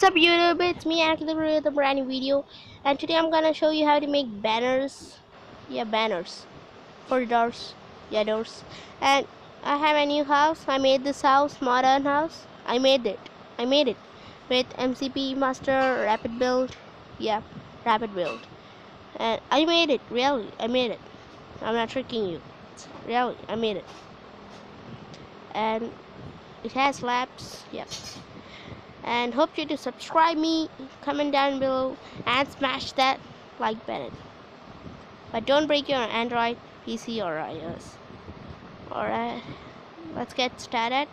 up YouTube, it's me Anthony with a brand new video, and today I'm gonna show you how to make banners. Yeah, banners for doors. Yeah, doors. And I have a new house. I made this house, modern house. I made it with mcpe master rapid build. Yeah, rapid build. And I made it, really. I made it. I'm not tricking you. Really, I made it. And it has slabs. Yeah. And hope you to subscribe me, comment down below, and smash that like button. But don't break your Android, PC, or iOS. Alright, let's get started.